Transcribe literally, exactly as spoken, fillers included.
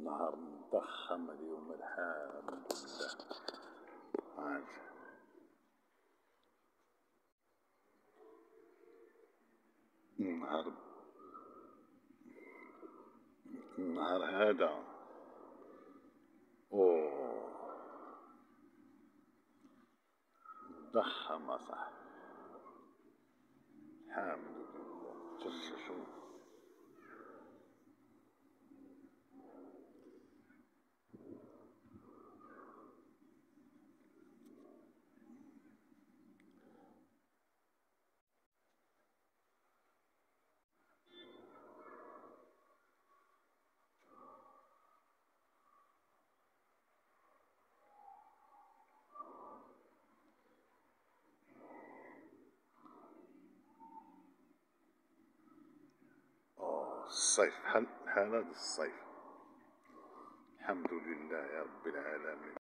نهار مضخم اليوم الحمد لله. عاد النهار النهار هذا اوه مضخم صح. الحمد لله. جرشوا الصيف بحال بحال هذا الصيف. الحمد لله يا رب العالمين.